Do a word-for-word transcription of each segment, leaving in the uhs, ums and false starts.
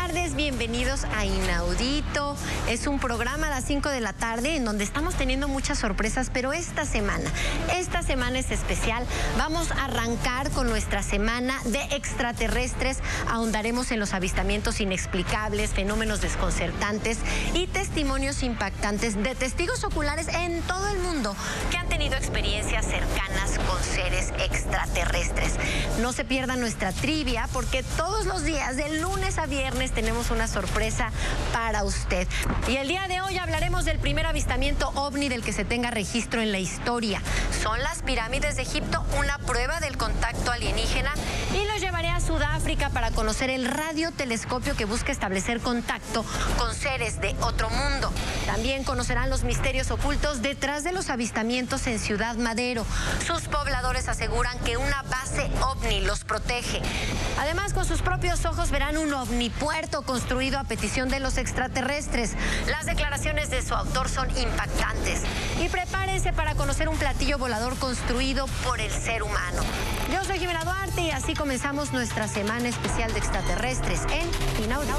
tardes, bienvenidos a Inaudito. Es un programa a las cinco de la tarde en donde estamos teniendo muchas sorpresas, pero esta semana, esta semana es especial. Vamos a arrancar con nuestra semana de extraterrestres. Ahondaremos en los avistamientos inexplicables, fenómenos desconcertantes y testimonios impactantes de testigos oculares en todo el mundo que han tenido experiencias cercanas con seres extraterrestres. No se pierdan nuestra trivia porque todos los días, de lunes a viernes, tenemos una sorpresa para usted. Y el día de hoy hablaremos del primer avistamiento ovni del que se tenga registro en la historia. ¿Son las pirámides de Egipto una prueba del contacto alienígena? Y los llevaré a Sudáfrica para conocer el radiotelescopio que busca establecer contacto con seres de otro mundo. También conocerán los misterios ocultos detrás de los avistamientos en Ciudad Madero. Sus pobladores aseguran que una base ovni los protege. Además, con sus propios ojos verán un ovnipuerto construido a petición de los extraterrestres. Las declaraciones de su autor son impactantes. Y prepárense para conocer un platillo volador construido por el ser humano. Yo soy Jimena Duarte y así comenzamos nuestra semana especial de extraterrestres en Inaudito.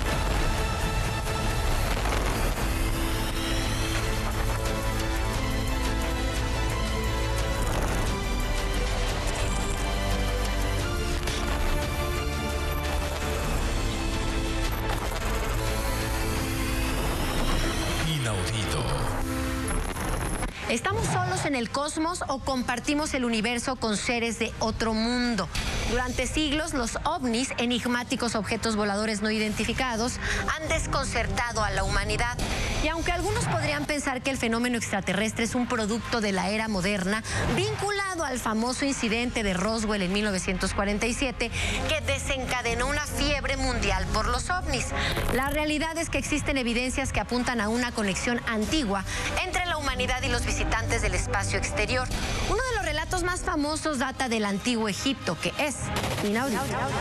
¿Estamos solos en el cosmos o compartimos el universo con seres de otro mundo? Durante siglos, los ovnis, enigmáticos objetos voladores no identificados, han desconcertado a la humanidad. Y aunque algunos podrían pensar que el fenómeno extraterrestre es un producto de la era moderna, vinculado al famoso incidente de Roswell en mil novecientos cuarenta y siete, que desencadenó una fiebre mundial por los ovnis, la realidad es que existen evidencias que apuntan a una conexión antigua entre la humanidad y los visitantes del espacio exterior. Uno de los relatos más famosos data del antiguo Egipto, que es inaudito.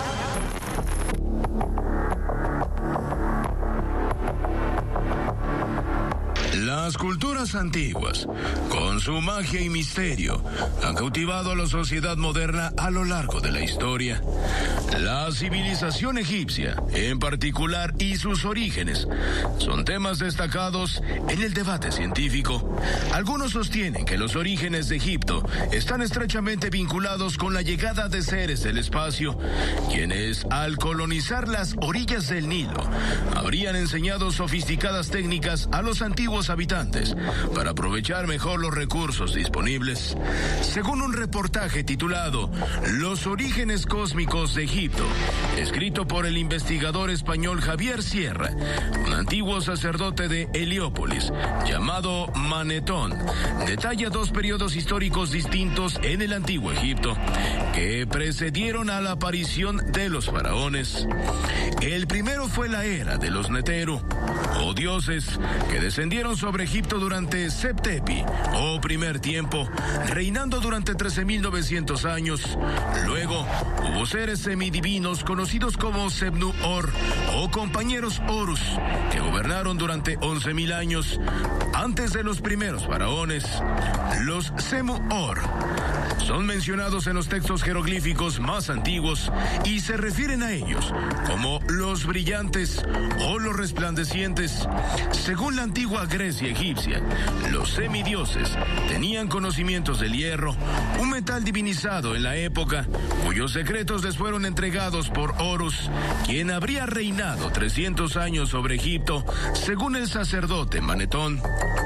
Las culturas antiguas, con su magia y misterio, han cautivado a la sociedad moderna a lo largo de la historia. La civilización egipcia, en particular, y sus orígenes, son temas destacados en el debate científico. Algunos sostienen que los orígenes de Egipto están estrechamente vinculados con la llegada de seres del espacio, quienes, al colonizar las orillas del Nilo, habrían enseñado sofisticadas técnicas a los antiguos habitantes para aprovechar mejor los recursos disponibles. Según un reportaje titulado Los orígenes cósmicos de Egipto, escrito por el investigador español Javier Sierra, un antiguo sacerdote de Heliópolis llamado Manetón, detalla dos periodos históricos distintos en el antiguo Egipto que precedieron a la aparición de los faraones. El primero fue la era de los Neteru, o dioses que descendieron sobre Egipto durante Septepi, o primer tiempo, reinando durante trece mil novecientos años. Luego hubo seres semidivinos conocidos como Sebnu-Or, o compañeros Horus, que gobernaron durante once mil años. Antes de los primeros faraones, los Semu-Or son mencionados en los textos jeroglíficos más antiguos y se refieren a ellos como los brillantes o los resplandecientes. Según la antigua Grecia egipcia, los semidioses tenían conocimientos del hierro, un metal divinizado en la época, cuyos secretos les fueron entregados por Horus, quien habría reinado trescientos años sobre Egipto, según el sacerdote Manetón.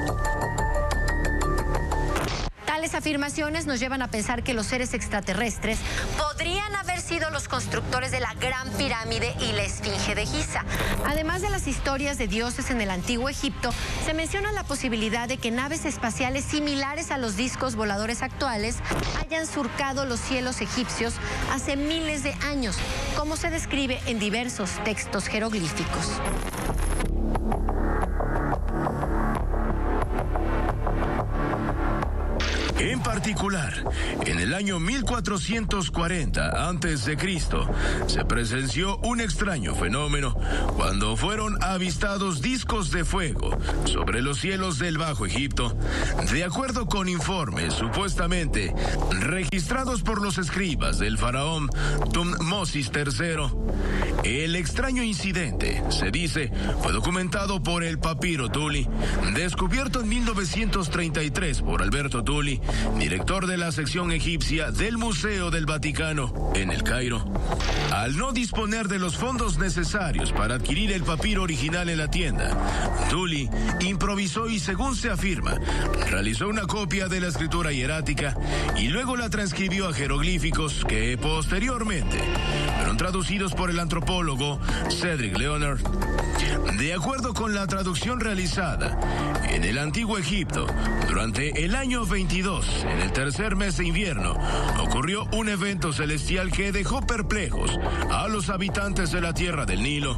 Tales afirmaciones nos llevan a pensar que los seres extraterrestres podrían haber sido los constructores de la Gran Pirámide y la Esfinge de Giza. Además de las historias de dioses en el antiguo Egipto, se menciona la posibilidad de que naves espaciales similares a los discos voladores actuales hayan surcado los cielos egipcios hace miles de años, como se describe en diversos textos jeroglíficos. En particular, en el año mil cuatrocientos cuarenta antes de Cristo se presenció un extraño fenómeno cuando fueron avistados discos de fuego sobre los cielos del Bajo Egipto, de acuerdo con informes supuestamente registrados por los escribas del faraón Tutmosis tercero. El extraño incidente, se dice, fue documentado por el papiro Tully, descubierto en mil novecientos treinta y tres por Alberto Tully, director de la sección egipcia del Museo del Vaticano, en El Cairo. Al no disponer de los fondos necesarios para adquirir el papiro original en la tienda, Tully improvisó y, según se afirma, realizó una copia de la escritura hierática y luego la transcribió a jeroglíficos que posteriormente fueron traducidos por el antropólogo Cedric Leonard. De acuerdo con la traducción realizada, en el antiguo Egipto, durante el año veintidós, en el tercer mes de invierno, ocurrió un evento celestial que dejó perplejos a los habitantes de la tierra del Nilo.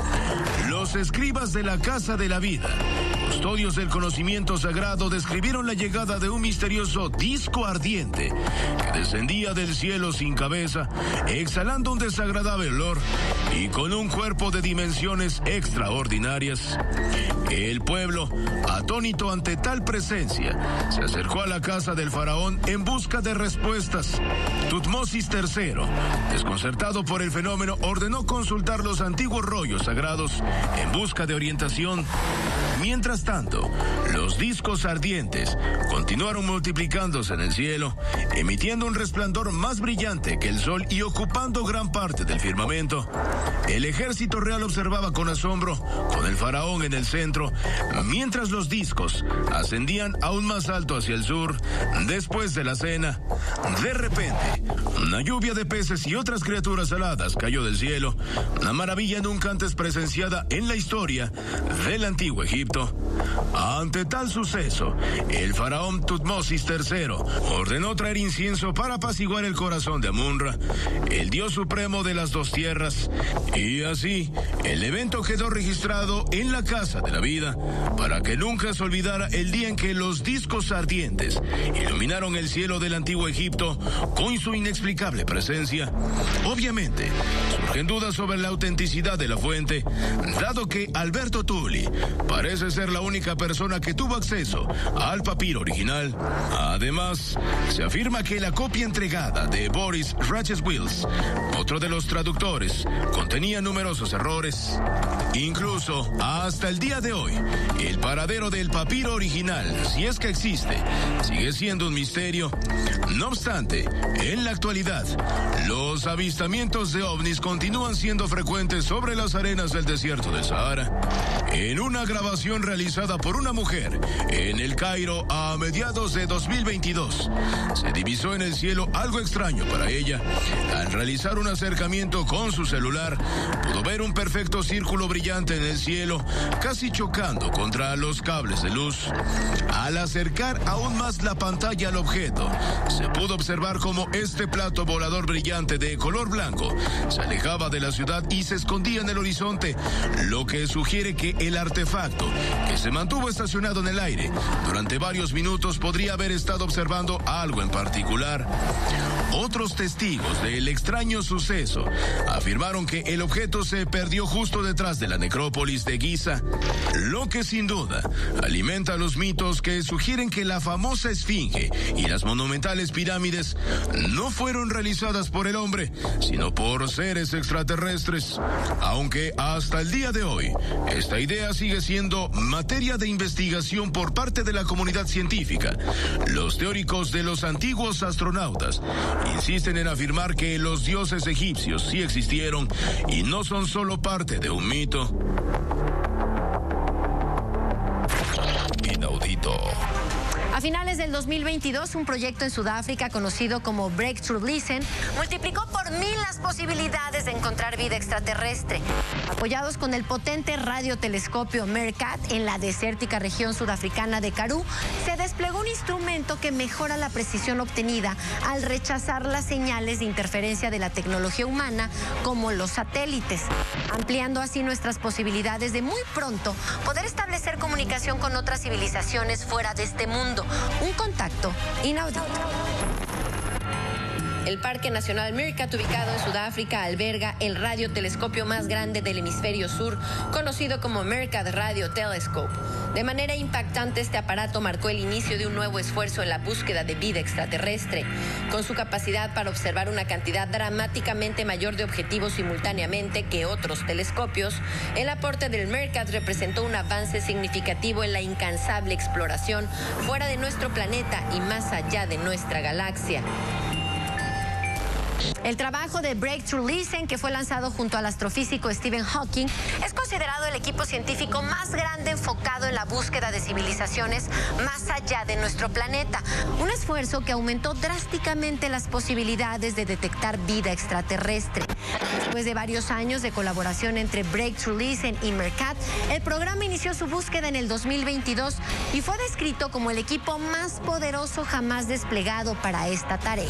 Los escribas de la Casa de la Vida, custodios del conocimiento sagrado, describieron la llegada de un misterioso disco ardiente que descendía del cielo sin cabeza, exhalando un desagradable olor y con un cuerpo de dimensiones extraordinarias. El pueblo, atónito ante tal presencia, se acercó a la casa del faraón en busca de respuestas. Tutmosis tercero, desconcertado por el fenómeno, ordenó consultar los antiguos rollos sagrados en busca de orientación. Mientras tanto, los discos ardientes continuaron multiplicándose en el cielo, emitiendo un resplandor más brillante que el sol y ocupando gran parte del firmamento. El ejército real observaba con asombro, con el faraón en el centro, mientras los discos ascendían aún más alto hacia el sur. Después de la cena, de repente, una lluvia de peces y otras criaturas aladas cayó del cielo, una maravilla nunca antes presenciada en la historia del antiguo Egipto. Ante tal suceso, el faraón Tutmosis tercero ordenó traer incienso para apaciguar el corazón de Amun-Ra, el dios supremo de las dos tierras, y así el evento quedó registrado en la Casa de la Vida para que nunca se olvidara el día en que los discos ardientes iluminaron el cielo del antiguo Egipto con su inexplicable presencia. Obviamente, surgen dudas sobre la autenticidad de la fuente, dado que Alberto Tully parece ser la única persona que tuvo acceso al papiro original. Además, se afirma que la copia entregada de Boris Ratchett-Wills, otro de los traductores, contenía numerosos errores. Incluso, hasta el día de hoy, el paradero del papiro original, si es que existe, sigue siendo un misterio. No obstante, en la actualidad, los avistamientos de ovnis continúan siendo frecuentes sobre las arenas del desierto del Sahara. En una grabación realizada por una mujer en El Cairo a mediados de dos mil veintidós, se divisó en el cielo algo extraño para ella. Al realizar un acercamiento con su celular, pudo ver un perfecto círculo brillante en el cielo, casi chocando contra los cables de luz. Al acercar aún más la pantalla al objeto, se pudo observar cómo este plato volador brillante de color blanco se alejaba de la ciudad y se escondía en el horizonte, lo que sugiere que el artefacto, que se mantuvo estacionado en el aire durante varios minutos, podría haber estado observando algo en particular. Otros testigos del extraño suceso afirmaron que el objeto se perdió justo detrás de la necrópolis de Giza, lo que sin duda alimenta los mitos que sugieren que la famosa Esfinge y las monumentales pirámides no fueron realizadas por el hombre, sino por seres extraterrestres. Aunque hasta el día de hoy, esta idea sigue siendo materia de investigación por parte de la comunidad científica. Los teóricos de los antiguos astronautas insisten en afirmar que los dioses egipcios sí existieron y no son solo parte de un mito. Inaudito. A finales del dos mil veintidós, un proyecto en Sudáfrica conocido como Breakthrough Listen multiplicó por mil las posibilidades de encontrar vida extraterrestre. Apoyados con el potente radiotelescopio MEERKAT en la desértica región sudafricana de Karoo, se desplegó un instrumento que mejora la precisión obtenida al rechazar las señales de interferencia de la tecnología humana, como los satélites, ampliando así nuestras posibilidades de muy pronto poder establecer comunicación con otras civilizaciones fuera de este mundo. momento, un contacto inaudito. El Parque Nacional Meerkat, ubicado en Sudáfrica, alberga el radiotelescopio más grande del hemisferio sur, conocido como Meerkat Radio Telescope. De manera impactante, este aparato marcó el inicio de un nuevo esfuerzo en la búsqueda de vida extraterrestre. Con su capacidad para observar una cantidad dramáticamente mayor de objetivos simultáneamente que otros telescopios, el aporte del Meerkat representó un avance significativo en la incansable exploración fuera de nuestro planeta y más allá de nuestra galaxia. El trabajo de Breakthrough Listen, que fue lanzado junto al astrofísico Stephen Hawking, es considerado el equipo científico más grande enfocado en la búsqueda de civilizaciones más allá de nuestro planeta. Un esfuerzo que aumentó drásticamente las posibilidades de detectar vida extraterrestre. Después de varios años de colaboración entre Breakthrough Listen y Meerkat, el programa inició su búsqueda en el dos mil veintidós y fue descrito como el equipo más poderoso jamás desplegado para esta tarea.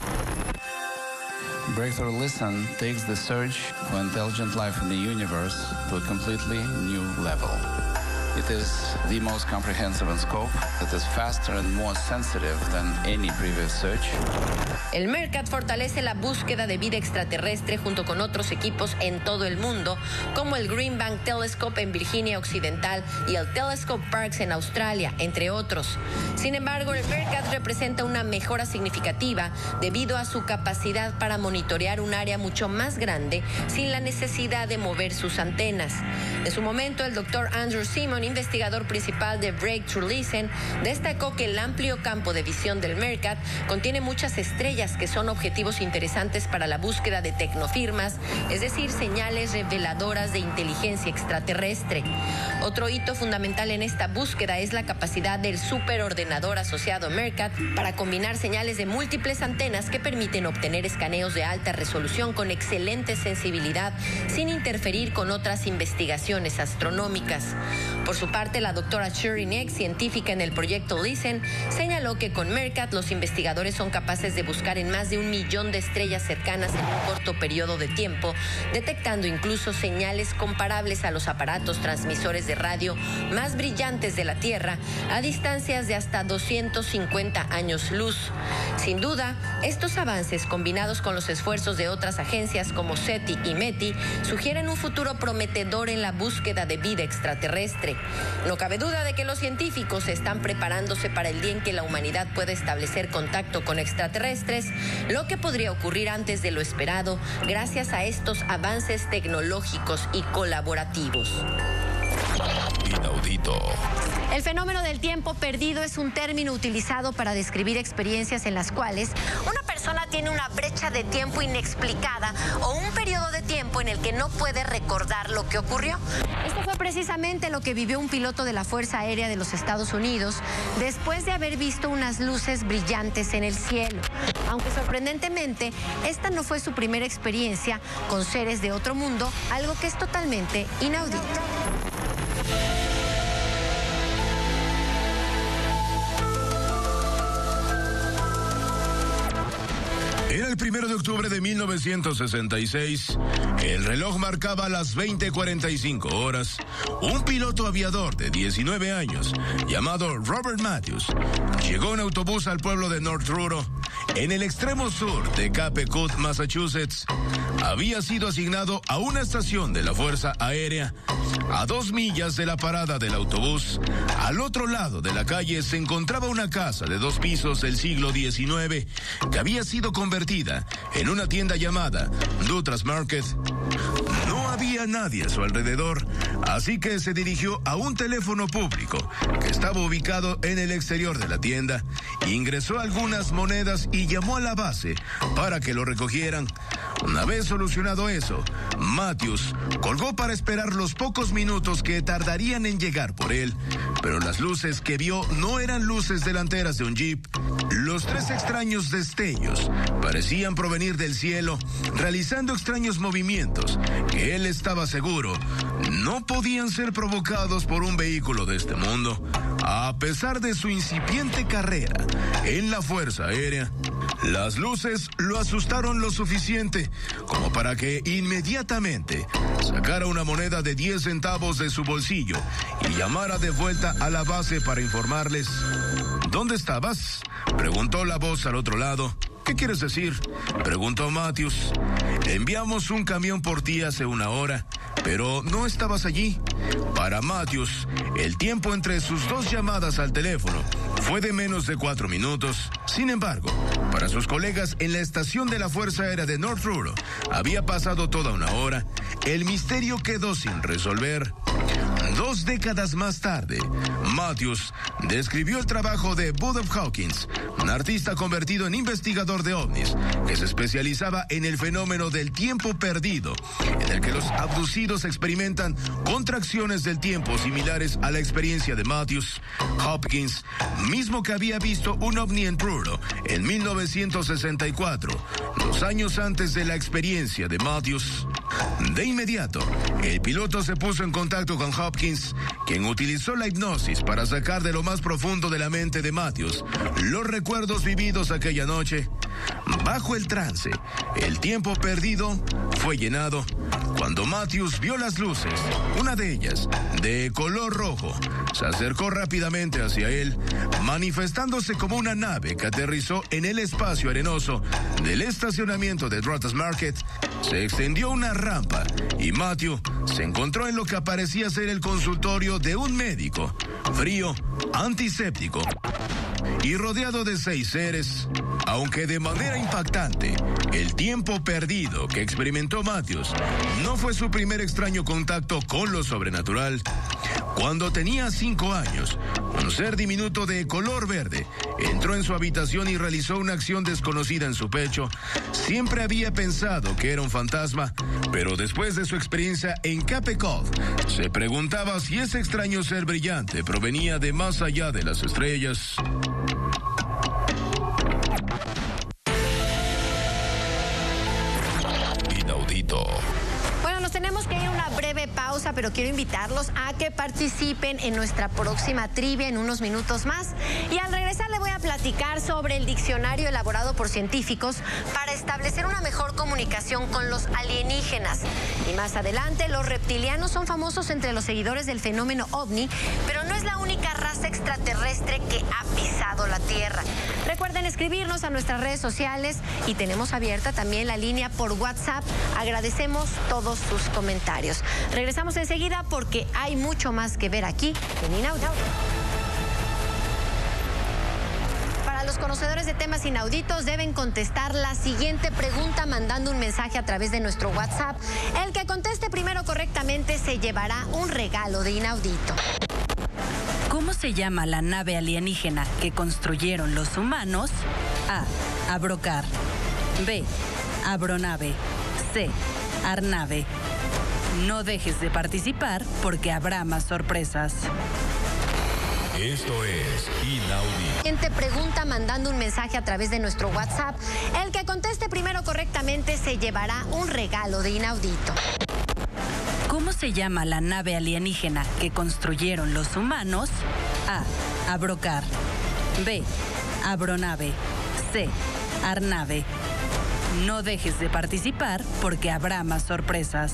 Breakthrough Listen takes the search for intelligent life in the universe to a completely new level. It is the most comprehensive in scope, it is faster and more sensitive than any previous search. El Meerkat fortalece la búsqueda de vida extraterrestre junto con otros equipos en todo el mundo, como el Green Bank Telescope en Virginia Occidental y el Telescope Parkes en Australia, entre otros. Sin embargo, el Meerkat representa una mejora significativa debido a su capacidad para monitorear un área mucho más grande sin la necesidad de mover sus antenas. En su momento, el doctor Andrew Simon, investigador principal de Breakthrough Listen, destacó que el amplio campo de visión del Meerkat contiene muchas estrellas que son objetivos interesantes para la búsqueda de tecnofirmas, es decir, señales reveladoras de inteligencia extraterrestre. Otro hito fundamental en esta búsqueda es la capacidad del superordenador asociado Meerkat para combinar señales de múltiples antenas que permiten obtener escaneos de alta resolución con excelente sensibilidad sin interferir con otras investigaciones astronómicas. Por su parte, la doctora Shirley Neck, científica en el proyecto Listen, señaló que con Meerkat los investigadores son capaces de buscar en más de un millón de estrellas cercanas en un corto periodo de tiempo, detectando incluso señales comparables a los aparatos transmisores de radio más brillantes de la Tierra a distancias de hasta doscientos cincuenta años luz. Sin duda, estos avances, combinados con los esfuerzos de otras agencias como SETI y METI, sugieren un futuro prometedor en la búsqueda de vida extraterrestre. No cabe duda de que los científicos están preparándose para el día en que la humanidad pueda establecer contacto con extraterrestres, lo que podría ocurrir antes de lo esperado gracias a estos avances tecnológicos y colaborativos. Inaudito. El fenómeno del tiempo perdido es un término utilizado para describir experiencias en las cuales una persona tiene una brecha de tiempo inexplicada o un periodo de tiempo en el que no puede recordar lo que ocurrió. Esto fue precisamente lo que vivió un piloto de la Fuerza Aérea de los Estados Unidos después de haber visto unas luces brillantes en el cielo. Aunque sorprendentemente, esta no fue su primera experiencia con seres de otro mundo, algo que es totalmente inaudito. Era el primero de octubre de mil novecientos sesenta y seis. El reloj marcaba las veinte cuarenta y cinco horas. Un piloto aviador de diecinueve años, llamado Robert Matthews, llegó en autobús al pueblo de North Truro, en el extremo sur de Cape Cod, Massachusetts. Había sido asignado a una estación de la Fuerza Aérea. A dos millas de la parada del autobús, al otro lado de la calle, se encontraba una casa de dos pisos del siglo diecinueve que había sido convertida en una tienda llamada Dutra's Market. No había nadie a su alrededor, así que se dirigió a un teléfono público que estaba ubicado en el exterior de la tienda, ingresó algunas monedas y llamó a la base para que lo recogieran. Una vez solucionado eso, Matthews colgó para esperar los pocos minutos que tardarían en llegar por él, pero las luces que vio no eran luces delanteras de un jeep. Los tres extraños destellos parecían provenir del cielo, realizando extraños movimientos que él estaba seguro no podían ser provocados por un vehículo de este mundo. A pesar de su incipiente carrera en la Fuerza Aérea, las luces lo asustaron lo suficiente como para que inmediatamente sacara una moneda de diez centavos de su bolsillo y llamara de vuelta a la base para informarles. ¿Dónde estabas?, preguntó la voz al otro lado. ¿Qué quieres decir?, preguntó Matthews. Enviamos un camión por ti hace una hora, pero no estabas allí. Para Matthews, el tiempo entre sus dos llamadas al teléfono fue de menos de cuatro minutos. Sin embargo, para sus colegas en la estación de la Fuerza Aérea de North Truro, había pasado toda una hora. El misterio quedó sin resolver. Dos décadas más tarde, Matthews describió el trabajo de Bud Hawkins, un artista convertido en investigador de ovnis, que se especializaba en el fenómeno del tiempo perdido, en el que los abducidos experimentan contracciones del tiempo similares a la experiencia de Matthews. Hopkins, mismo que había visto un ovni en Truro en mil novecientos sesenta y cuatro, dos años antes de la experiencia de Matthews. De inmediato, el piloto se puso en contacto con Hopkins, quien utilizó la hipnosis para sacar de lo más profundo de la mente de Matthews los recuerdos vividos aquella noche. Bajo el trance, el tiempo perdido fue llenado cuando Matthews vio las luces. Una de ellas, de color rojo, se acercó rápidamente hacia él, manifestándose como una nave que aterrizó en el espacio arenoso del estacionamiento de Drogheda Market. Se extendió una rampa y Matthew se encontró en lo que parecía ser el consultorio de un médico, frío, antiséptico y rodeado de seis seres. Aunque de manera impactante, el tiempo perdido que experimentó Matthews no fue su primer extraño contacto con lo sobrenatural. Cuando tenía cinco años, un ser diminuto de color verde entró en su habitación y realizó una acción desconocida en su pecho. Siempre había pensado que era un fantasma, pero después de su experiencia en Cape Cod, se preguntaba si ese extraño ser brillante provenía de más allá de las estrellas. Inaudito. Bueno, nos tenemos que ir a una breve pausa, pero quiero invitarlos a que participen en nuestra próxima trivia en unos minutos más. Y al regresar le voy a platicar sobre el diccionario elaborado por científicos para establecer una mejor comunicación con los alienígenas. Y más adelante, los reptilianos son famosos entre los seguidores del fenómeno ovni, pero no es la única raza extraterrestre que ha pisado la Tierra. Recuerden escribirnos a nuestras redes sociales y tenemos abierta también la línea por WhatsApp. Agradecemos todos sus comentarios. Regresamos enseguida porque hay mucho más que ver aquí en Inaudito. Para los conocedores de temas inauditos deben contestar la siguiente pregunta mandando un mensaje a través de nuestro WhatsApp. El que conteste primero correctamente se llevará un regalo de Inaudito. ¿Cómo se llama la nave alienígena que construyeron los humanos? A. Abrocar. B. Abronave. C. Arnave. No dejes de participar porque habrá más sorpresas. Esto es Inaudito. Siguiente pregunta mandando un mensaje a través de nuestro WhatsApp. El que conteste primero correctamente se llevará un regalo de Inaudito. ¿Cómo se llama la nave alienígena que construyeron los humanos? A. Abrocar. B. Abronave. C. Arnave. No dejes de participar porque habrá más sorpresas.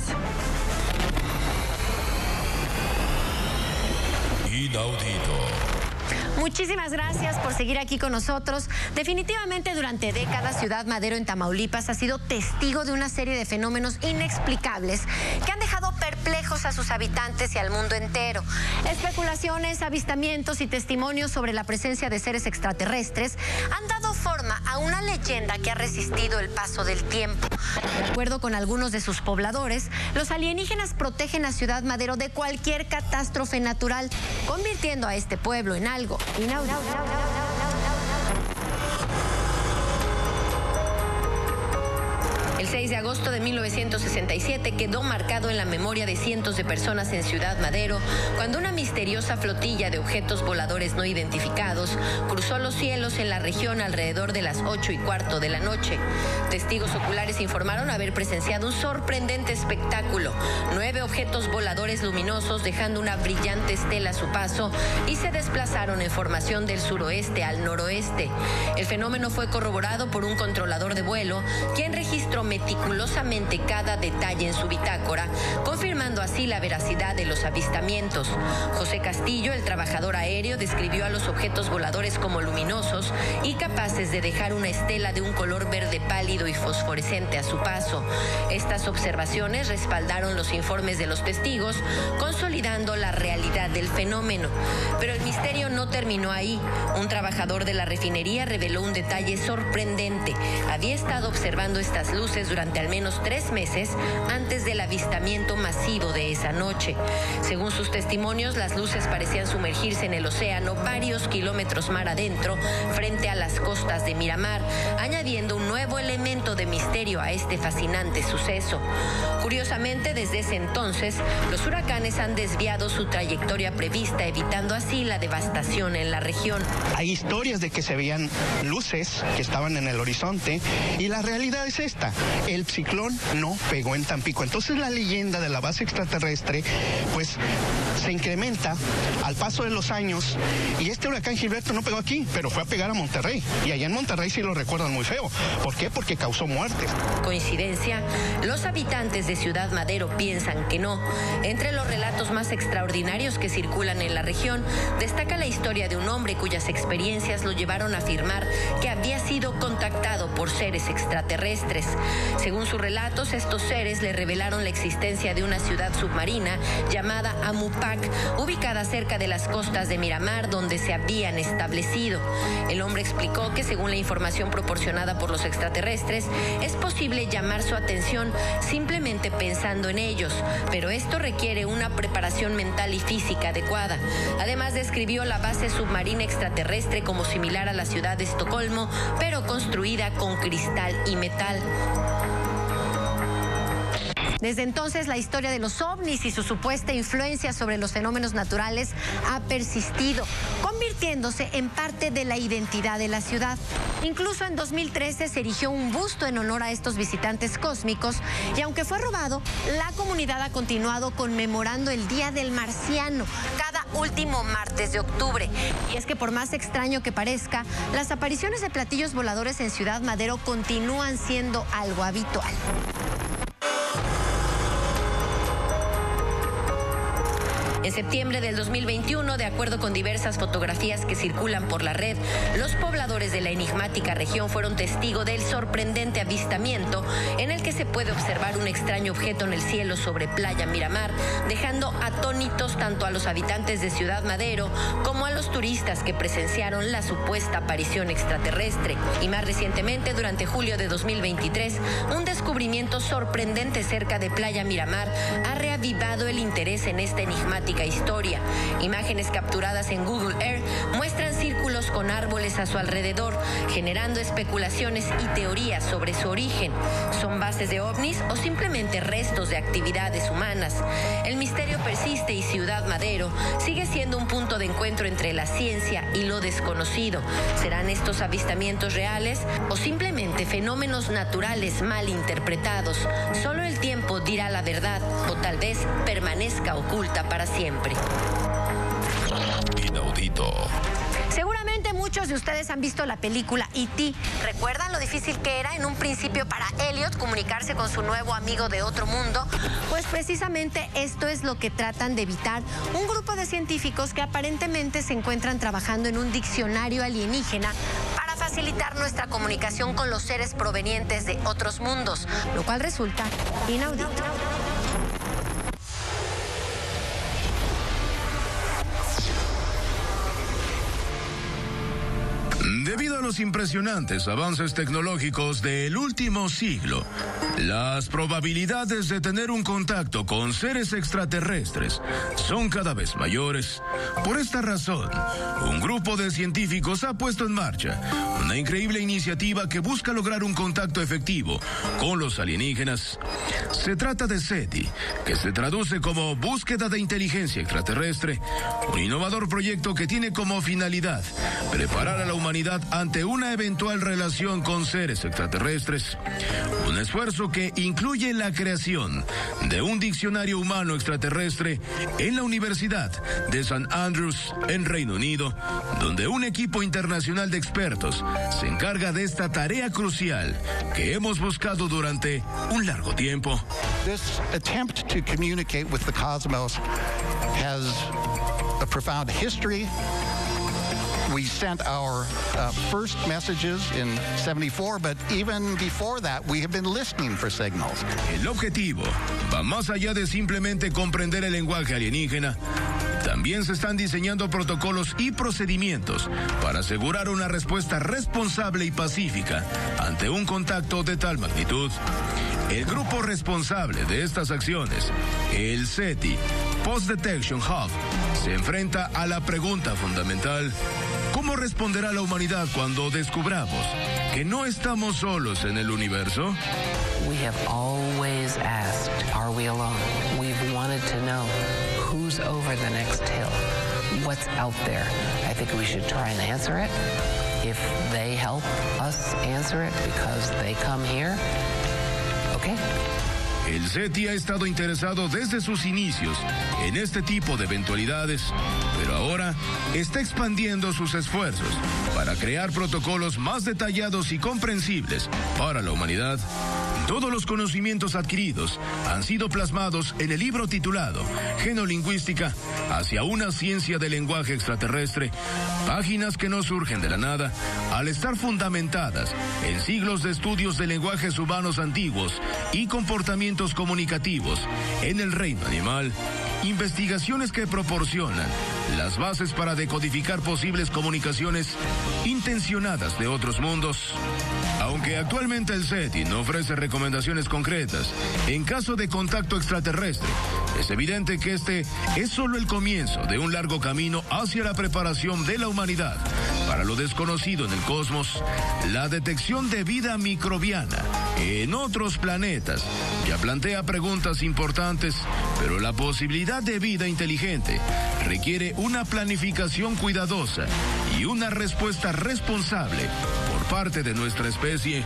Inaudito. Muchísimas gracias por seguir aquí con nosotros. Definitivamente durante décadas Ciudad Madero en Tamaulipas ha sido testigo de una serie de fenómenos inexplicables que han dejado perplejos a sus habitantes y al mundo entero. Especulaciones, avistamientos y testimonios sobre la presencia de seres extraterrestres han dado forma a una leyenda que ha resistido el paso del tiempo. De acuerdo con algunos de sus pobladores, los alienígenas protegen a Ciudad Madero de cualquier catástrofe natural, convirtiendo a este pueblo en algo inaudito. El seis de agosto de mil novecientos sesenta y siete quedó marcado en la memoria de cientos de personas en Ciudad Madero cuando una misteriosa flotilla de objetos voladores no identificados cruzó los cielos en la región alrededor de las ocho y cuarto de la noche. Testigos oculares informaron haber presenciado un sorprendente espectáculo. Nueve objetos voladores luminosos dejando una brillante estela a su paso y se desplazaron en formación del suroeste al noroeste. El fenómeno fue corroborado por un controlador de vuelo, quien registró meticulosamente cada detalle en su bitácora, confirmando así la veracidad de los avistamientos. José Castillo, el trabajador aéreo, describió a los objetos voladores como luminosos y capaces de dejar una estela de un color verde pálido y fosforescente a su paso. Estas observaciones respaldaron los informes de los testigos, consolidando la realidad del fenómeno. Pero el misterio no terminó ahí. Un trabajador de la refinería reveló un detalle sorprendente. Había estado observando estas luces durante al menos tres meses antes del avistamiento masivo de esa noche. Según sus testimonios, las luces parecían sumergirse en el océano varios kilómetros mar adentro, frente a las costas de Miramar, añadiendo un nuevo elemento de misterio a este fascinante suceso. Curiosamente, desde ese entonces, los huracanes han desviado su trayectoria prevista, evitando así la devastación en la región. Hay historias de que se veían luces que estaban en el horizonte y la realidad es esta: el ciclón no pegó en Tampico. Entonces la leyenda de la base extraterrestre pues se incrementa al paso de los años, y este huracán Gilberto no pegó aquí, pero fue a pegar a Monterrey, y allá en Monterrey sí lo recuerdan muy feo. ¿Por qué? Porque causó muertes. ¿Coincidencia? Los habitantes de Ciudad Madero piensan que no. Entre los relatos más extraordinarios que circulan en la región, destaca la historia de un hombre cuyas experiencias lo llevaron a afirmar que había sido contactado por seres extraterrestres. Según sus relatos, estos seres le revelaron la existencia de una ciudad submarina llamada Amupac, ubicada cerca de las costas de Miramar, donde se habían establecido. El hombre explicó que, según la información proporcionada por los extraterrestres, es posible llamar su atención simplemente pensando en ellos, pero esto requiere una preparación mental y física adecuada. Además, describió la base submarina extraterrestre como similar a la ciudad de Estocolmo, pero construida con cristal y metal. Desde entonces, la historia de los ovnis y su supuesta influencia sobre los fenómenos naturales ha persistido, convirtiéndose en parte de la identidad de la ciudad. Incluso en dos mil trece se erigió un busto en honor a estos visitantes cósmicos, y aunque fue robado, la comunidad ha continuado conmemorando el Día del Marciano cada último martes de octubre. Y es que, por más extraño que parezca, las apariciones de platillos voladores en Ciudad Madero continúan siendo algo habitual. En septiembre del dos mil veintiuno, de acuerdo con diversas fotografías que circulan por la red, los pobladores de la enigmática región fueron testigos del sorprendente avistamiento en el que se puede observar un extraño objeto en el cielo sobre Playa Miramar, dejando atónitos tanto a los habitantes de Ciudad Madero como a los turistas que presenciaron la supuesta aparición extraterrestre. Y más recientemente, durante julio de dos mil veintitrés, un descubrimiento sorprendente cerca de Playa Miramar ha reavivado el interés en esta enigmática historia. Imágenes capturadas en Google Earth muestran círculos con árboles a su alrededor, generando especulaciones y teorías sobre su origen. ¿Son bases de ovnis o simplemente restos de actividades humanas? El misterio persiste y Ciudad Madero sigue siendo un punto de encuentro entre la ciencia y lo desconocido. ¿Serán estos avistamientos reales o simplemente fenómenos naturales mal interpretados? Solo el tiempo dirá la verdad, o tal vez permanezca oculta para siempre. Siempre. Inaudito. Seguramente muchos de ustedes han visto la película E T ¿Recuerdan lo difícil que era en un principio para Elliot comunicarse con su nuevo amigo de otro mundo? Pues precisamente esto es lo que tratan de evitar un grupo de científicos que aparentemente se encuentran trabajando en un diccionario alienígena para facilitar nuestra comunicación con los seres provenientes de otros mundos, lo cual resulta inaudito. Debido a los impresionantes avances tecnológicos del último siglo, las probabilidades de tener un contacto con seres extraterrestres son cada vez mayores. Por esta razón, un grupo de científicos ha puesto en marcha una increíble iniciativa que busca lograr un contacto efectivo con los alienígenas. Se trata de SETI, que se traduce como Búsqueda de Inteligencia Extraterrestre, un innovador proyecto que tiene como finalidad preparar a la humanidad ante una eventual relación con seres extraterrestres. Un esfuerzo que incluye la creación de un diccionario humano extraterrestre en la Universidad de Saint Andrews, en Reino Unido, donde un equipo internacional de expertos se encarga de esta tarea crucial que hemos buscado durante un largo tiempo. This attempt to communicate with the cosmos has a profound history. We sent our uh, first messages in seventy-four, but even before that, we have been listening for signals. El objetivo va más allá de simplemente comprender el lenguaje alienígena. También se están diseñando protocolos y procedimientos para asegurar una respuesta responsable y pacífica ante un contacto de tal magnitud. El grupo responsable de estas acciones, el SETI, Post Detection Hub, se enfrenta a la pregunta fundamental: ¿cómo responderá la humanidad cuando descubramos que no estamos solos en el universo? We have always asked, are we alone? We've wanted to know who's over the next hill, what's out there. I think we should try and answer it. If they help us answer it because they come here, okay. El SETI ha estado interesado desde sus inicios en este tipo de eventualidades, pero ahora está expandiendo sus esfuerzos para crear protocolos más detallados y comprensibles para la humanidad. Todos los conocimientos adquiridos han sido plasmados en el libro titulado Genolingüística hacia una ciencia del lenguaje extraterrestre, páginas que no surgen de la nada, al estar fundamentadas en siglos de estudios de lenguajes humanos antiguos y comportamientos comunicativos en el reino animal, investigaciones que proporcionan las bases para decodificar posibles comunicaciones intencionadas de otros mundos. Aunque actualmente el SETI no ofrece recomendaciones concretas en caso de contacto extraterrestre, es evidente que este es solo el comienzo de un largo camino hacia la preparación de la humanidad para lo desconocido en el cosmos. La detección de vida microbiana en otros planetas ya plantea preguntas importantes, pero la posibilidad de vida inteligente requiere una planificación cuidadosa y una respuesta responsable por parte de nuestra especie.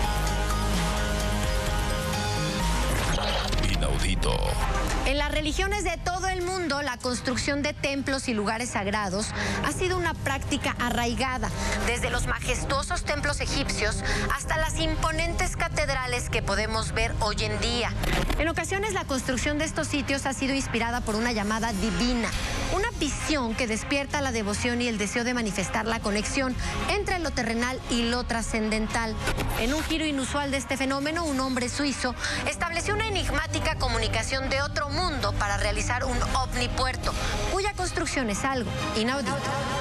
Inaudito. En las religiones de todo el mundo, la construcción de templos y lugares sagrados ha sido una práctica arraigada, desde los majestuosos templos egipcios hasta las imponentes catedrales que podemos ver hoy en día. En ocasiones, la construcción de estos sitios ha sido inspirada por una llamada divina, una visión que despierta la devoción y el deseo de manifestar la conexión entre lo terrenal y lo trascendental. En un giro inusual de este fenómeno, un hombre suizo estableció una enigmática comunicación de otro mundo para realizar un ovnipuerto, cuya construcción es algo inaudito.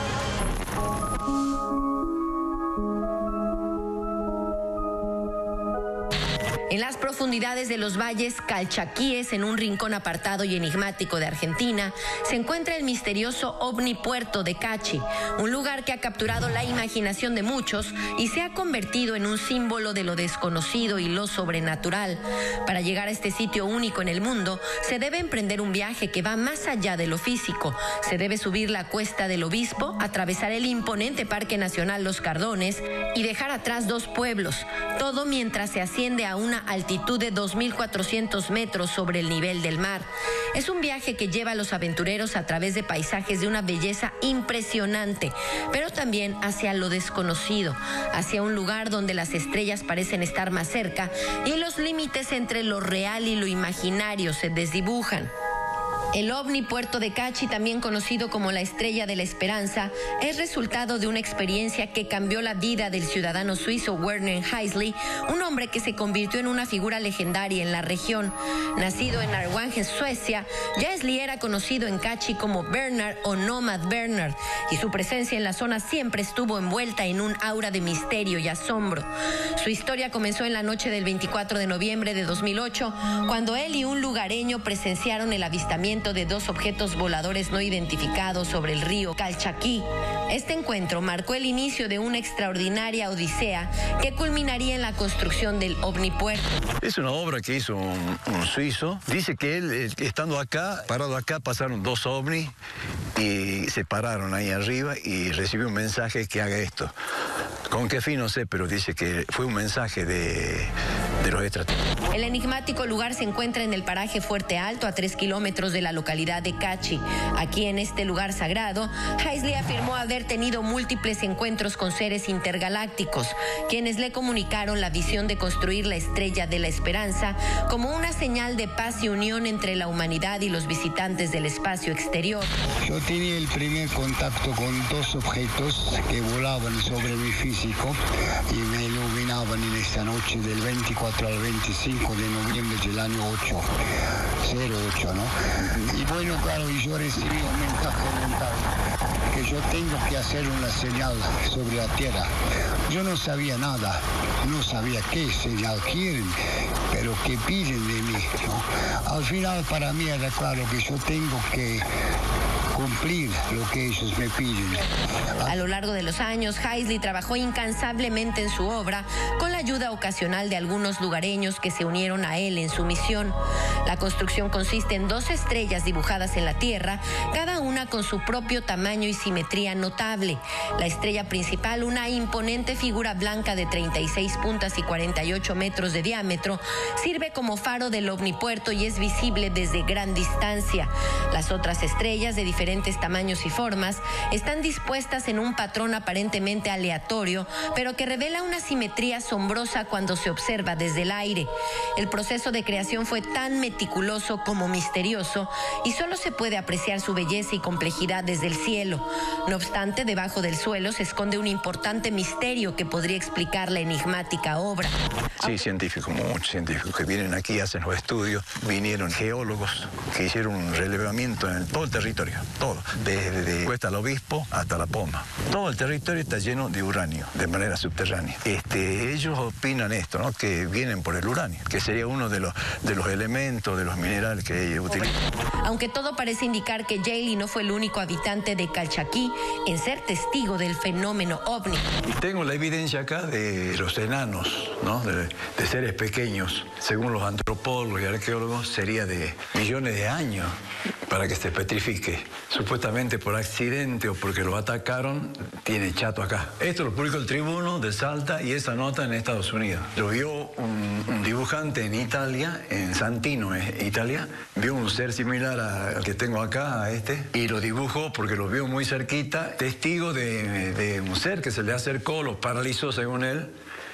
En las profundidades de los valles calchaquíes, en un rincón apartado y enigmático de Argentina, se encuentra el misterioso ovnipuerto de Cachi, un lugar que ha capturado la imaginación de muchos y se ha convertido en un símbolo de lo desconocido y lo sobrenatural. Para llegar a este sitio único en el mundo, se debe emprender un viaje que va más allá de lo físico. Se debe subir la Cuesta del Obispo, atravesar el imponente Parque Nacional Los Cardones y dejar atrás dos pueblos, todo mientras se asciende a una altitud de dos mil cuatrocientos metros sobre el nivel del mar. Es un viaje que lleva a los aventureros a través de paisajes de una belleza impresionante, pero también hacia lo desconocido, hacia un lugar donde las estrellas parecen estar más cerca y los límites entre lo real y lo imaginario se desdibujan. El ovnipuerto de Cachi, también conocido como la Estrella de la Esperanza, es resultado de una experiencia que cambió la vida del ciudadano suizo Werner Heisley, un hombre que se convirtió en una figura legendaria en la región. Nacido en Arwangen, Suecia, Heisley era conocido en Cachi como Bernard o Nomad Bernard, y su presencia en la zona siempre estuvo envuelta en un aura de misterio y asombro. Su historia comenzó en la noche del veinticuatro de noviembre de dos mil ocho, cuando él y un lugareño presenciaron el avistamiento de dos objetos voladores no identificados sobre el río Calchaquí. Este encuentro marcó el inicio de una extraordinaria odisea que culminaría en la construcción del ovnipuerto. Es una obra que hizo un, un suizo. Dice que él, estando acá, parado acá, pasaron dos ovnis y se pararon ahí arriba y recibió un mensaje que haga esto. ¿Con qué fin? No sé, pero dice que fue un mensaje de, de los extraterrestres. El enigmático lugar se encuentra en el paraje Fuerte Alto, a tres kilómetros de la localidad de Cachi. Aquí, en este lugar sagrado, Heisley afirmó haber tenido múltiples encuentros con seres intergalácticos, quienes le comunicaron la visión de construir la estrella de la esperanza como una señal de paz y unión entre la humanidad y los visitantes del espacio exterior. Yo tenía el primer contacto con dos objetos que volaban sobre mi físico y me iluminaban en esta noche del veinticuatro al veinticinco de noviembre del año ocho, cero ocho, ¿no? Y bueno, claro, y yo recibí un mensaje mental que yo tengo que hacer una señal sobre la Tierra. Yo no sabía nada, no sabía qué señal quieren, pero qué piden de mí, ¿no? Al final para mí era claro que yo tengo que cumplir lo que ellos me piden. A lo largo de los años, Heisley trabajó incansablemente en su obra con la ayuda ocasional de algunos lugareños que se unieron a él en su misión. La construcción consiste en dos estrellas dibujadas en la tierra, cada una con su propio tamaño y simetría notable. La estrella principal, una imponente figura blanca de treinta y seis puntas y cuarenta y ocho metros de diámetro, sirve como faro del ovnipuerto y es visible desde gran distancia. Las otras estrellas, de diferentes tamaños y formas, están dispuestas en un patrón aparentemente aleatorio, pero que revela una simetría asombrosa cuando se observa desde el aire. El proceso de creación fue tan meticuloso como misterioso y solo se puede apreciar su belleza y complejidad desde el cielo. No obstante, debajo del suelo se esconde un importante misterio que podría explicar la enigmática obra. Sí, científicos, muchos científicos que vienen aquí, hacen los estudios. Vinieron geólogos que hicieron un relevamiento en todo el territorio, todo, desde de Cuesta al Obispo hasta La Poma. Todo el territorio está lleno de uranio, de manera subterránea. Este, ellos opinan esto, ¿no? Que vienen por el uranio, que sería uno de los, de los elementos, de los minerales que ellos utilizan. Aunque todo parece indicar que Heisley no fue el único habitante de Calchaquí en ser testigo del fenómeno ovni. Y tengo la evidencia acá de los enanos, ¿no? De, de seres pequeños. Según los antropólogos y arqueólogos, sería de millones de años para que se petrifique. Supuestamente por accidente o porque lo atacaron, tiene chato acá. Esto lo publicó el Tribuno de Salta y esa nota en Estados Unidos. Lo vio un, un dibujante en Italia, en Santino, eh, Italia. Vio un ser similar al que tengo acá, a este, y lo dibujó porque lo vio muy cerquita. Testigo de, de un ser que se le acercó, lo paralizó según él.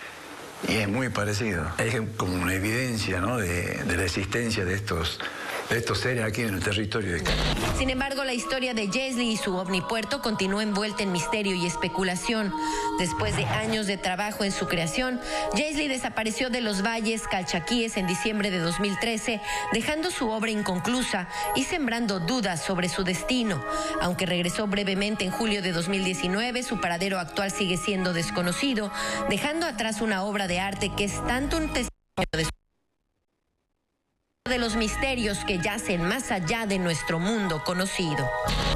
Y es muy parecido. Es como una evidencia, ¿no? de, de la existencia de estos, de estos seres aquí en el territorio de Cali. Sin embargo, la historia de Heisley y su ovnipuerto continúa envuelta en misterio y especulación. Después de años de trabajo en su creación, Heisley desapareció de los valles calchaquíes en diciembre de dos mil trece, dejando su obra inconclusa y sembrando dudas sobre su destino. Aunque regresó brevemente en julio de dos mil diecinueve, su paradero actual sigue siendo desconocido, dejando atrás una obra de arte que es tanto un testimonio de su de los misterios que yacen más allá de nuestro mundo conocido.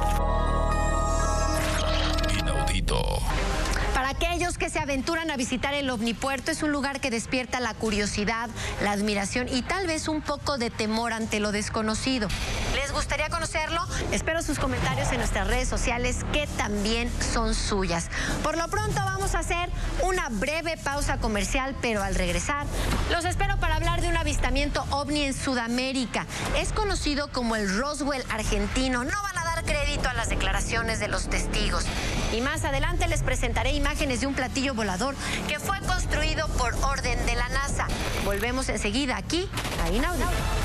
Inaudito. Para aquellos que se aventuran a visitar el ovnipuerto, es un lugar que despierta la curiosidad, la admiración y tal vez un poco de temor ante lo desconocido. ¿Les gustaría conocerlo? Espero sus comentarios en nuestras redes sociales, que también son suyas. Por lo pronto vamos a hacer una breve pausa comercial, pero al regresar los espero para hablar de un avistamiento ovni en Sudamérica. Es conocido como el Roswell argentino. No van a dar crédito a las declaraciones de los testigos. Y más adelante les presentaré imágenes de un platillo volador que fue construido por orden de la NASA. Volvemos enseguida aquí a Inaudito.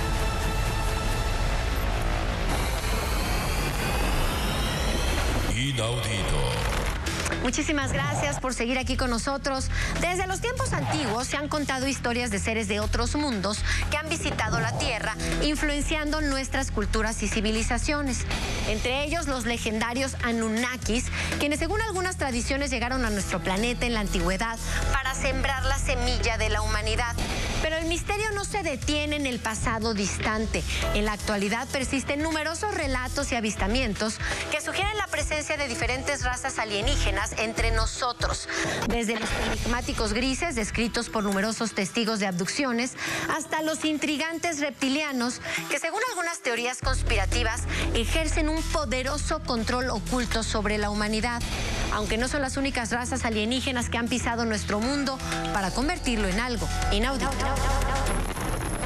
Inaudito. Muchísimas gracias por seguir aquí con nosotros. Desde los tiempos antiguos se han contado historias de seres de otros mundos que han visitado la Tierra, influenciando nuestras culturas y civilizaciones. Entre ellos los legendarios Anunnakis, quienes según algunas tradiciones llegaron a nuestro planeta en la antigüedad para sembrar la semilla de la humanidad. Pero el misterio no se detiene en el pasado distante. En la actualidad persisten numerosos relatos y avistamientos que sugieren la presencia de diferentes razas alienígenas entre nosotros, desde los enigmáticos grises descritos por numerosos testigos de abducciones hasta los intrigantes reptilianos que, según algunas teorías conspirativas, ejercen un poderoso control oculto sobre la humanidad. Aunque no son las únicas razas alienígenas que han pisado nuestro mundo para convertirlo en algo inaudito.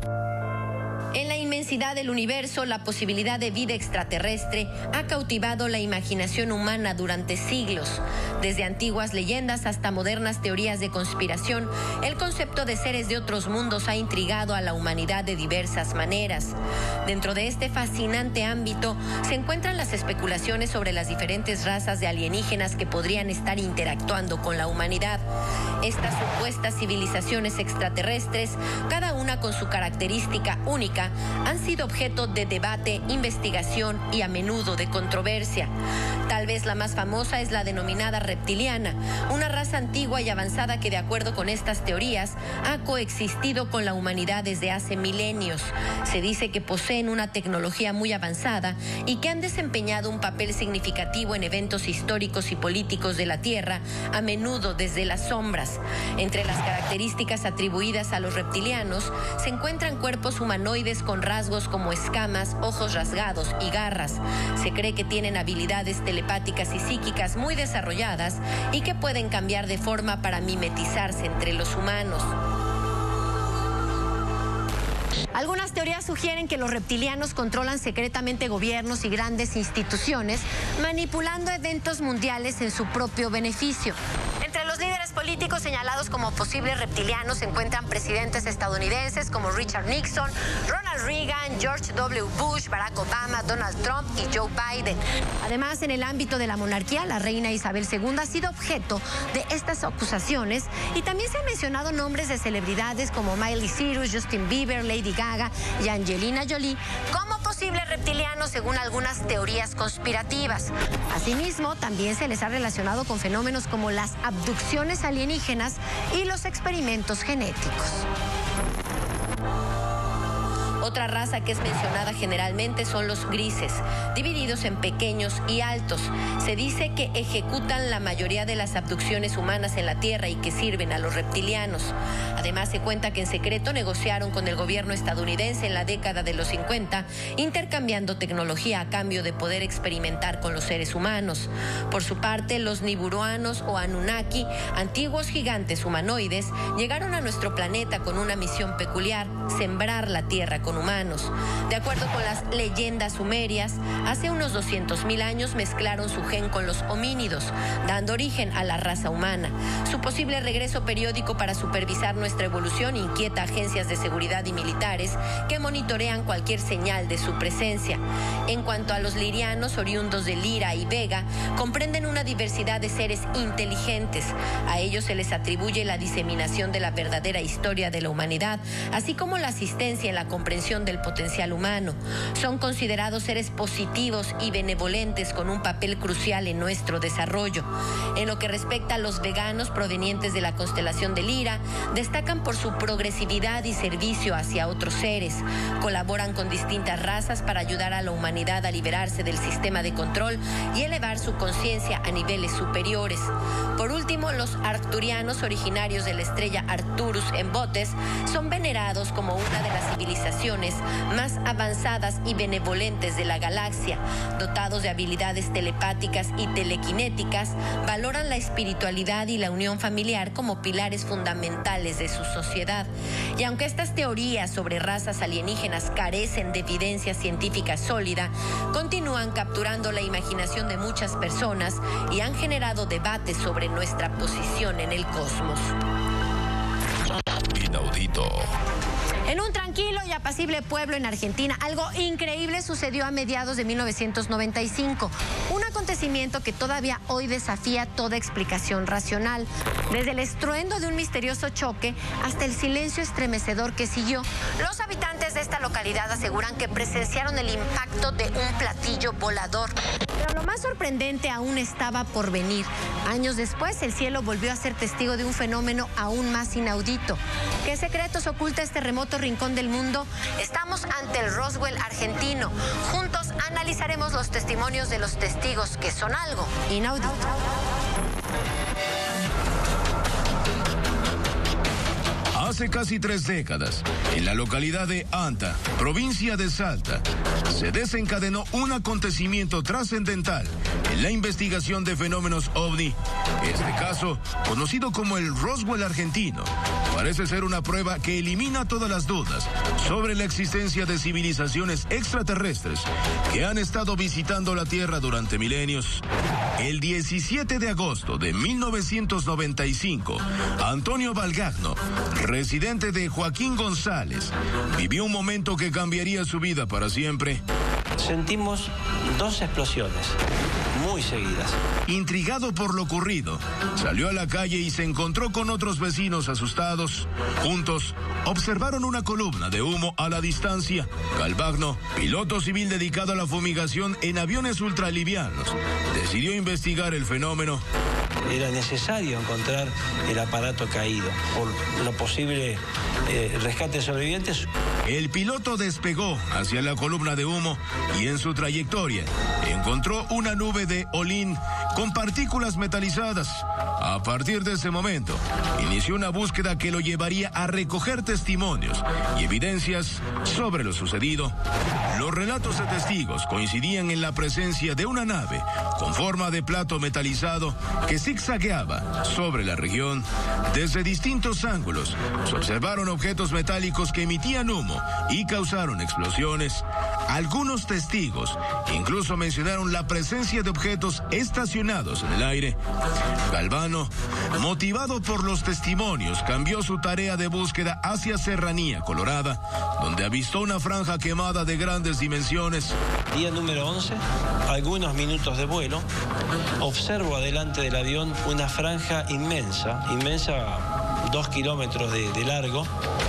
inmensidad del universo, la posibilidad de vida extraterrestre ha cautivado la imaginación humana durante siglos. Desde antiguas leyendas hasta modernas teorías de conspiración, el concepto de seres de otros mundos ha intrigado a la humanidad de diversas maneras. Dentro de este fascinante ámbito se encuentran las especulaciones sobre las diferentes razas de alienígenas que podrían estar interactuando con la humanidad. Estas supuestas civilizaciones extraterrestres, cada una con su característica única, han sido objeto de debate, investigación y a menudo de controversia. Tal vez la más famosa es la denominada reptiliana, una raza antigua y avanzada que, de acuerdo con estas teorías, ha coexistido con la humanidad desde hace milenios. Se dice que poseen una tecnología muy avanzada y que han desempeñado un papel significativo en eventos históricos y políticos de la Tierra, a menudo desde las sombras. Entre las características atribuidas a los reptilianos se encuentran cuerpos humanoides con rasgos como escamas, ojos rasgados y garras. Se cree que tienen habilidades telepáticas y psíquicas muy desarrolladas y que pueden cambiar de forma para mimetizarse entre los humanos. Algunas teorías sugieren que los reptilianos controlan secretamente gobiernos y grandes instituciones, manipulando eventos mundiales en su propio beneficio. Entre los líderes políticos señalados como posibles reptilianos se encuentran presidentes estadounidenses como Richard Nixon, Ronald Reagan, George W. Bush, Barack Obama, Donald Trump y Joe Biden. Además, en el ámbito de la monarquía, la reina Isabel segunda ha sido objeto de estas acusaciones y también se han mencionado nombres de celebridades como Miley Cyrus, Justin Bieber, Lady Gaga y Angelina Jolie como posibles reptilianos según algunas teorías conspirativas. Asimismo, también se les ha relacionado con fenómenos como las abducciones alienígenas y los experimentos genéticos. Otra raza que es mencionada generalmente son los grises, divididos en pequeños y altos. Se dice que ejecutan la mayoría de las abducciones humanas en la Tierra y que sirven a los reptilianos. Además, se cuenta que en secreto negociaron con el gobierno estadounidense en la década de los cincuenta, intercambiando tecnología a cambio de poder experimentar con los seres humanos. Por su parte, los nibiruanos o Anunnaki, antiguos gigantes humanoides, llegaron a nuestro planeta con una misión peculiar: sembrar la Tierra con humanos. De acuerdo con las leyendas sumerias, hace unos doscientos mil años mezclaron su gen con los homínidos, dando origen a la raza humana. Su posible regreso periódico para supervisar nuestra evolución inquieta a agencias de seguridad y militares que monitorean cualquier señal de su presencia. En cuanto a los lirianos, oriundos de Lira y Vega, comprenden una diversidad de seres inteligentes. A ellos se les atribuye la diseminación de la verdadera historia de la humanidad, así como la asistencia en la comprensión del potencial humano. Son considerados seres positivos y benevolentes con un papel crucial en nuestro desarrollo. En lo que respecta a los veganos provenientes de la constelación de Lira, destacan por su progresividad y servicio hacia otros seres. Colaboran con distintas razas para ayudar a la humanidad a liberarse del sistema de control y elevar su conciencia a niveles superiores. Por último, los arcturianos, originarios de la estrella Arcturus en Botes, son venerados como una de las civilizaciones más avanzadas y benevolentes de la galaxia. Dotados de habilidades telepáticas y telequinéticas, valoran la espiritualidad y la unión familiar como pilares fundamentales de su sociedad. Y aunque estas teorías sobre razas alienígenas carecen de evidencia científica sólida, continúan capturando la imaginación de muchas personas y han generado debates sobre nuestra posición en el cosmos. Inaudito. En un tranquilo y apacible pueblo en Argentina, algo increíble sucedió a mediados de mil novecientos noventa y cinco. Un acontecimiento que todavía hoy desafía toda explicación racional. Desde el estruendo de un misterioso choque hasta el silencio estremecedor que siguió, los habitantes de esta localidad aseguran que presenciaron el impacto de un platillo volador. Pero lo más sorprendente aún estaba por venir. Años después, el cielo volvió a ser testigo de un fenómeno aún más inaudito. ¿Qué secretos oculta este remoto rincón del mundo? Estamos ante el Roswell argentino. Juntos analizaremos los testimonios de los testigos, que son algo inaudito. Hace casi tres décadas, en la localidad de Anta, provincia de Salta, se desencadenó un acontecimiento trascendental en la investigación de fenómenos ovni. Este caso, conocido como el Roswell argentino, parece ser una prueba que elimina todas las dudas sobre la existencia de civilizaciones extraterrestres que han estado visitando la Tierra durante milenios. El diecisiete de agosto de mil novecientos noventa y cinco, Antonio Valgagno, residente de Joaquín González, vivió un momento que cambiaría su vida para siempre. Sentimos dos explosiones muy seguidas. Intrigado por lo ocurrido, salió a la calle y se encontró con otros vecinos asustados. Juntos, observaron una columna de humo a la distancia. Valgagno, piloto civil dedicado a la fumigación en aviones ultralivianos, decidió investigar el fenómeno. Era necesario encontrar el aparato caído. Por lo posible, eh, rescate de sobrevivientes. El piloto despegó hacia la columna de humo y en su trayectoria encontró una nube de holín con partículas metalizadas. A partir de ese momento, inició una búsqueda que lo llevaría a recoger testimonios y evidencias sobre lo sucedido. Los relatos de testigos coincidían en la presencia de una nave con forma de plato metalizado que zigzagueaba sobre la región. Desde distintos ángulos se observaron objetos metálicos que emitían humo y causaron explosiones. Algunos testigos incluso mencionaron la presencia de objetos estacionados en el aire. Galvano, motivado por los testimonios, cambió su tarea de búsqueda hacia Serranía Colorada, donde avistó una franja quemada de grandes dimensiones. Día número once, algunos minutos de vuelo, observo adelante del avión una franja inmensa, inmensa, dos kilómetros de, de largo,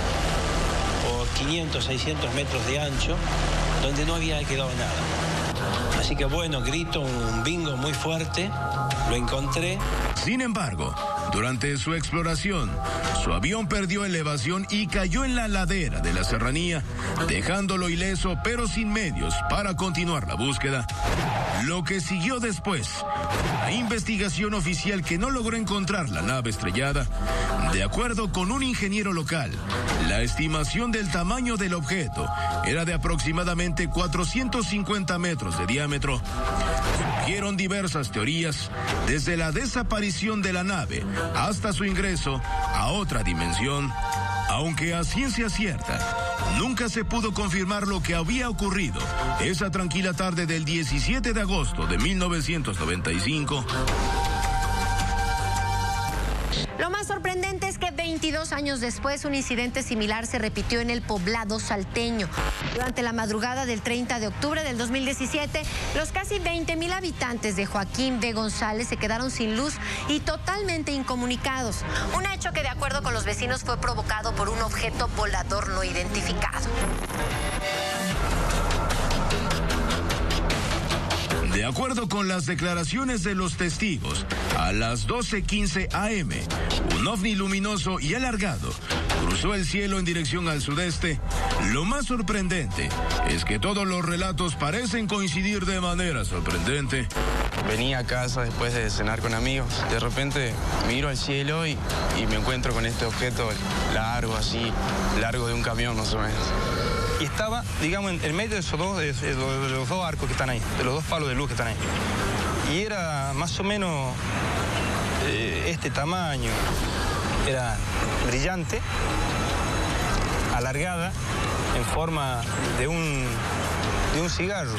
o quinientos, seiscientos metros de ancho, donde no había quedado nada. Así que bueno, grito un bingo muy fuerte, lo encontré. Sin embargo, durante su exploración, su avión perdió elevación y cayó en la ladera de la serranía, dejándolo ileso pero sin medios para continuar la búsqueda. Lo que siguió después, la investigación oficial que no logró encontrar la nave estrellada. De acuerdo con un ingeniero local, la estimación del tamaño del objeto era de aproximadamente cuatrocientos cincuenta metros de diámetro. Surgieron diversas teorías, desde la desaparición de la nave hasta su ingreso a otra dimensión. Aunque a ciencia cierta, nunca se pudo confirmar lo que había ocurrido esa tranquila tarde del diecisiete de agosto de mil novecientos noventa y cinco. Lo más sorprendente es que veintidós años después un incidente similar se repitió en el poblado salteño. Durante la madrugada del treinta de octubre del dos mil diecisiete, los casi veinte mil habitantes de Joaquín de González se quedaron sin luz y totalmente incomunicados. Un hecho que, de acuerdo con los vecinos, fue provocado por un objeto volador no identificado. De acuerdo con las declaraciones de los testigos, a las doce quince a eme, un ovni luminoso y alargado cruzó el cielo en dirección al sudeste. Lo más sorprendente es que todos los relatos parecen coincidir de manera sorprendente. Venía a casa después de cenar con amigos. De repente miro al cielo y, y me encuentro con este objeto largo, así, largo de un camión más o menos. Y estaba, digamos, en, en medio de esos dos, de, de, de los dos arcos que están ahí, de los dos palos de luz que están ahí. Y era más o menos eh, este tamaño. Era brillante, alargada, en forma de un, de un cigarro.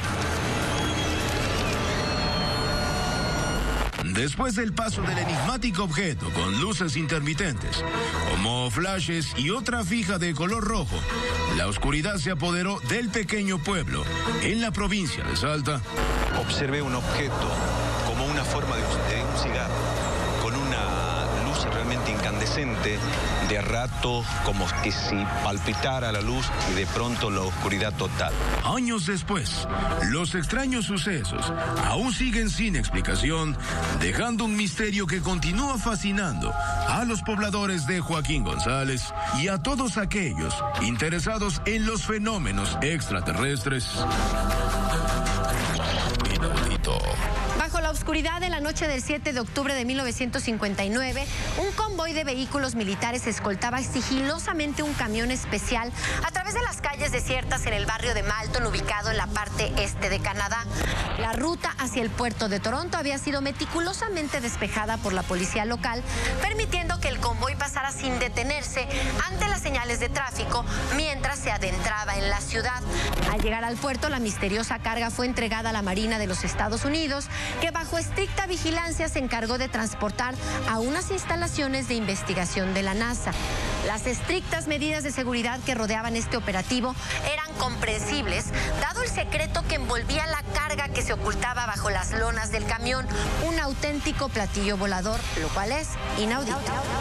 Después del paso del enigmático objeto con luces intermitentes, como flashes y otra fija de color rojo, la oscuridad se apoderó del pequeño pueblo en la provincia de Salta. Observé un objeto como una forma de, de un cigarro, con una luz realmente incandescente, de rato como que si palpitara la luz y de pronto la oscuridad total. Años después, los extraños sucesos aún siguen sin explicación, dejando un misterio que continúa fascinando a los pobladores de Joaquín González y a todos aquellos interesados en los fenómenos extraterrestres. Bajo la oscuridad de la noche del siete de octubre de mil novecientos cincuenta y nueve, un convoy de vehículos militares escoltaba sigilosamente un camión especial a través de las calles desiertas en el barrio de Malton, ubicado en la parte este de Canadá. La ruta hacia el puerto de Toronto había sido meticulosamente despejada por la policía local, permitiendo que el convoy pasara sin detenerse ante las señales de tráfico mientras se adentraba en la ciudad. Al llegar al puerto, la misteriosa carga fue entregada a la Marina de los Estados Unidos, que bajo estricta vigilancia se encargó de transportar a unas instalaciones de investigación de la NASA. Las estrictas medidas de seguridad que rodeaban este operativo eran comprensibles, dado el secreto que envolvía la carga que se ocultaba bajo las lonas del camión, un auténtico platillo volador, lo cual es inaudito.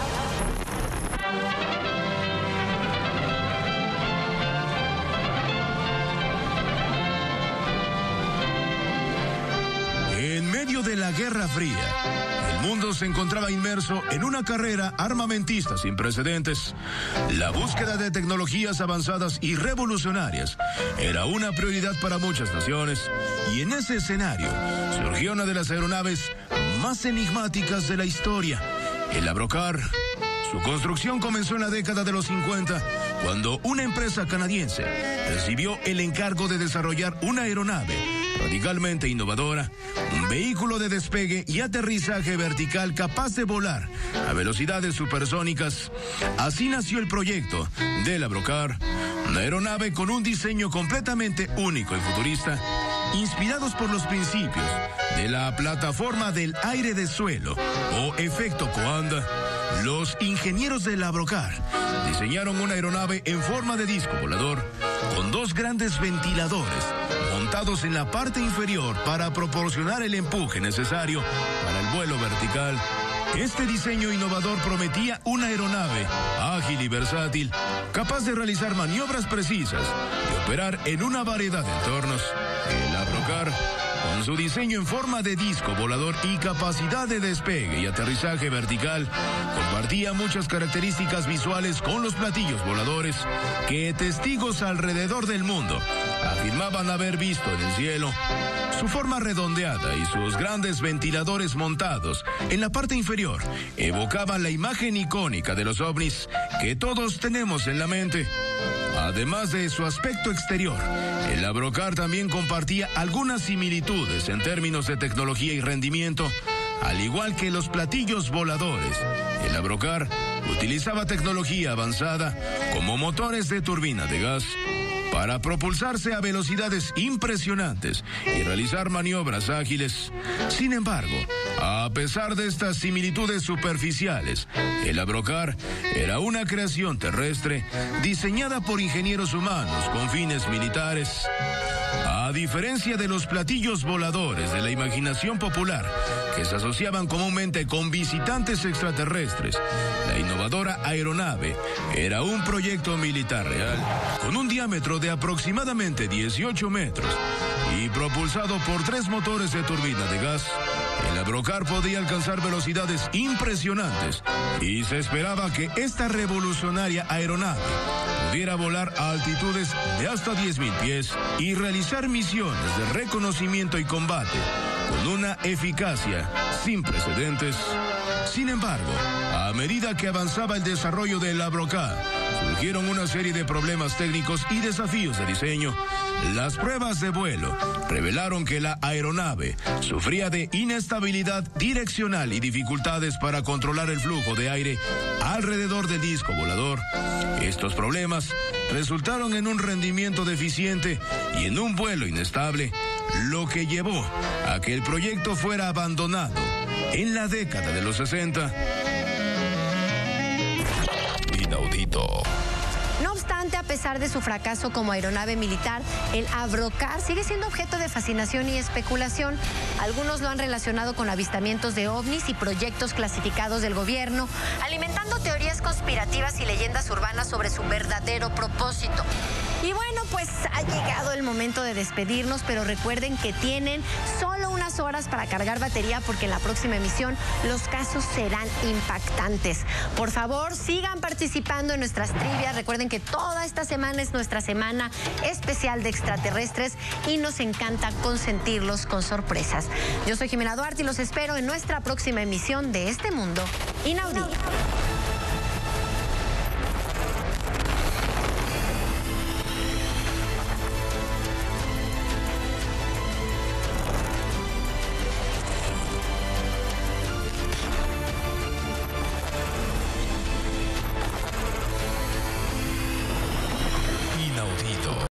En medio de la Guerra Fría, el mundo se encontraba inmerso en una carrera armamentista sin precedentes. La búsqueda de tecnologías avanzadas y revolucionarias era una prioridad para muchas naciones, y en ese escenario surgió una de las aeronaves más enigmáticas de la historia, el Avrocar. Su construcción comenzó en la década de los cincuenta, cuando una empresa canadiense recibió el encargo de desarrollar una aeronave radicalmente innovadora, un vehículo de despegue y aterrizaje vertical capaz de volar a velocidades supersónicas. Así nació el proyecto del Avrocar, una aeronave con un diseño completamente único y futurista, inspirados por los principios de la plataforma del aire de suelo o efecto Coanda. Los ingenieros del Avrocar diseñaron una aeronave en forma de disco volador con dos grandes ventiladores montados en la parte inferior para proporcionar el empuje necesario para el vuelo vertical. Este diseño innovador prometía una aeronave ágil y versátil, capaz de realizar maniobras precisas y operar en una variedad de entornos. El Avrocar, con su diseño en forma de disco volador y capacidad de despegue y aterrizaje vertical, compartía muchas características visuales con los platillos voladores que testigos alrededor del mundo afirmaban haber visto en el cielo. Su forma redondeada y sus grandes ventiladores montados en la parte inferior evocaban la imagen icónica de los ovnis que todos tenemos en la mente. Además de su aspecto exterior, el Avrocar también compartía algunas similitudes en términos de tecnología y rendimiento. Al igual que los platillos voladores, el Avrocar utilizaba tecnología avanzada como motores de turbina de gas para propulsarse a velocidades impresionantes y realizar maniobras ágiles. Sin embargo, a pesar de estas similitudes superficiales, el Avrocar era una creación terrestre diseñada por ingenieros humanos con fines militares. A diferencia de los platillos voladores de la imaginación popular, que se asociaban comúnmente con visitantes extraterrestres, la innovadora aeronave era un proyecto militar real, con un diámetro de aproximadamente dieciocho metros y propulsado por tres motores de turbina de gas. El Avrocar podía alcanzar velocidades impresionantes y se esperaba que esta revolucionaria aeronave pudiera volar a altitudes de hasta diez mil pies y realizar misiones de reconocimiento y combate con una eficacia sin precedentes. Sin embargo, a medida que avanzaba el desarrollo del Avrocar, surgieron una serie de problemas técnicos y desafíos de diseño. Las pruebas de vuelo revelaron que la aeronave sufría de inestabilidad direccional y dificultades para controlar el flujo de aire alrededor del disco volador. Estos problemas resultaron en un rendimiento deficiente y en un vuelo inestable, lo que llevó a que el proyecto fuera abandonado en la década de los sesenta. Inaudito. No obstante, a pesar de su fracaso como aeronave militar, el Avrocar sigue siendo objeto de fascinación y especulación. Algunos lo han relacionado con avistamientos de ovnis y proyectos clasificados del gobierno, alimentando teorías conspirativas conspirativas y leyendas urbanas sobre su verdadero propósito. Y bueno, pues ha llegado el momento de despedirnos, pero recuerden que tienen solo unas horas para cargar batería porque en la próxima emisión los casos serán impactantes. Por favor, sigan participando en nuestras trivias. Recuerden que toda esta semana es nuestra semana especial de extraterrestres y nos encanta consentirlos con sorpresas. Yo soy Jimena Duarte y los espero en nuestra próxima emisión de Este Mundo Inaudito.